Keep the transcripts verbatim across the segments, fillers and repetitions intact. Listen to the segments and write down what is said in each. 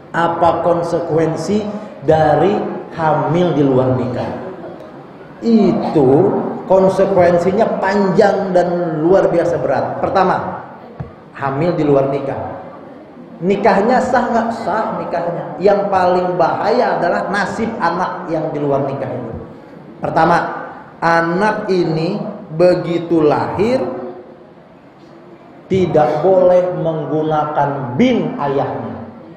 Apa konsekuensi dari hamil di luar nikah? Itu konsekuensinya panjang dan luar biasa berat. Pertama, hamil di luar nikah. Nikahnya sah nggak? Sah nikahnya. Yang paling bahaya adalah nasib anak yang di luar nikah itu. Pertama, anak ini begitu lahir tidak boleh menggunakan bin ayahnya.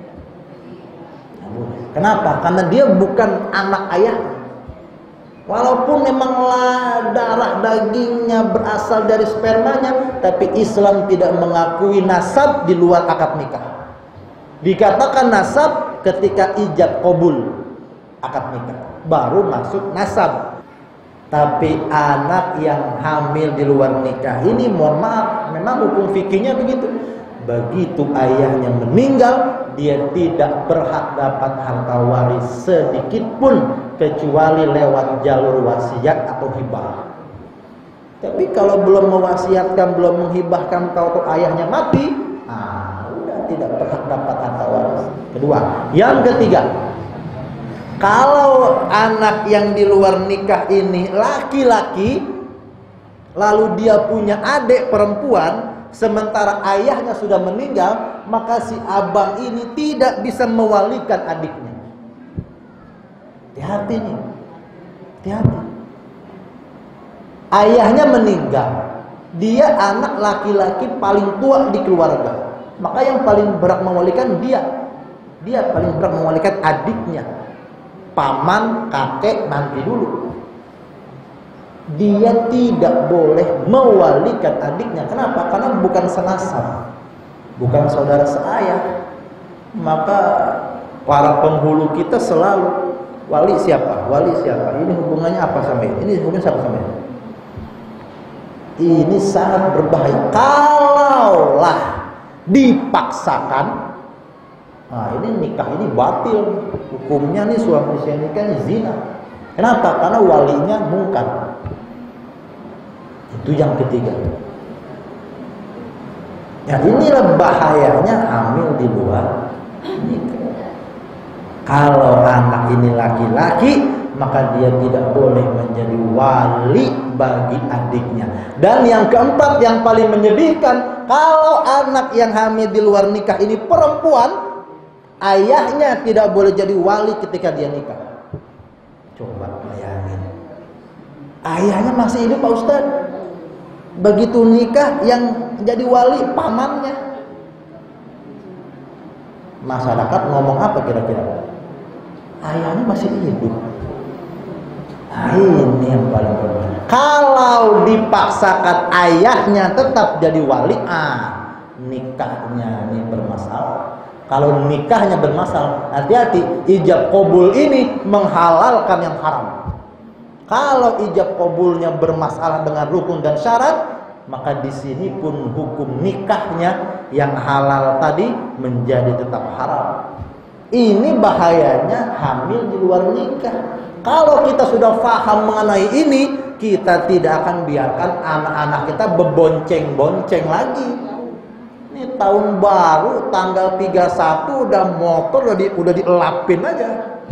Kenapa? Karena dia bukan anak ayah. Walaupun memang darah dagingnya berasal dari spermanya, tapi Islam tidak mengakui nasab di luar akad nikah. Dikatakan nasab ketika ijab qabul akad nikah, baru masuk nasab. Tapi anak yang hamil di luar nikah ini, mohon maaf, memang hukum fikihnya begitu. Begitu ayahnya meninggal, dia tidak berhak dapat harta waris sedikit pun kecuali lewat jalur wasiat atau hibah. Tapi kalau belum mewasiatkan, belum menghibahkan, tahu-tahu ayahnya mati, ah, udah tidak berhak dapat harta waris. Kedua, yang ketiga, kalau anak yang di luar nikah ini laki-laki, lalu dia punya adik perempuan, sementara ayahnya sudah meninggal, maka si abang ini tidak bisa mewalikan adiknya. Hati-hati nih, hati-hati. Ayahnya meninggal, dia anak laki-laki paling tua di keluarga, maka yang paling berhak mewalikan dia. Dia paling berhak mewalikan adiknya. Paman, kakek nanti dulu. Dia tidak boleh mewalikan adiknya. Kenapa? Karena bukan senasab, bukan saudara seayah. Maka para penghulu kita selalu, wali siapa? Wali siapa? Ini hubungannya apa sama ini? Ini hubungannya siapa sama ini? Ini sangat berbahaya. Kalaulah dipaksakan, nah ini nikah ini batil. Hukumnya nih suami istri nikah ini zina. Kenapa? Karena walinya mungkar. Itu yang ketiga. Ya inilah bahayanya hamil di luar nikah. Kalau anak ini laki-laki, maka dia tidak boleh menjadi wali bagi adiknya. Dan yang keempat yang paling menyedihkan, kalau anak yang hamil di luar nikah ini perempuan, ayahnya tidak boleh jadi wali ketika dia nikah. Coba bayangin, ayahnya masih hidup Pak Ustadz. Begitu nikah yang jadi wali pamannya. Masyarakat ngomong apa kira-kira? Ayahnya masih hidup. Nah, ini yang paling berbahaya. Kalau dipaksakan ayahnya tetap jadi wali, ah, nikahnya ini bermasalah. Kalau nikahnya bermasalah, hati-hati, ijab qabul ini menghalalkan yang haram. Kalau ijab qabulnya bermasalah dengan rukun dan syarat, maka di sini pun hukum nikahnya yang halal tadi menjadi tetap haram. Ini bahayanya hamil di luar nikah. Kalau kita sudah paham mengenai ini, kita tidak akan biarkan anak-anak kita bebonceng-bonceng lagi. Ini tahun baru tanggal tiga puluh satu udah motor udah, di, udah dielapin aja.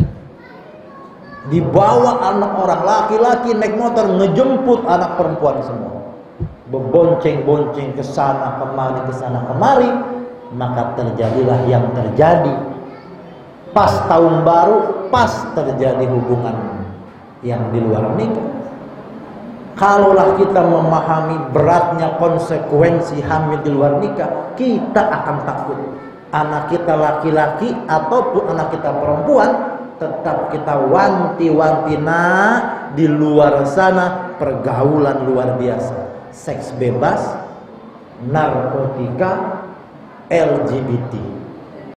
Dibawa anak orang laki-laki naik motor ngejemput anak perempuan semua. Bebonceng-bonceng ke sana kemari ke sana kemari, maka terjadilah yang terjadi. Pas tahun baru, pas terjadi hubungan yang di luar nikah. Kalaulah kita memahami beratnya konsekuensi hamil di luar nikah, kita akan takut. Anak kita laki-laki ataupun anak kita perempuan, tetap kita wanti-wanti, nah di luar sana pergaulan luar biasa, seks bebas, narkotika, L G B T.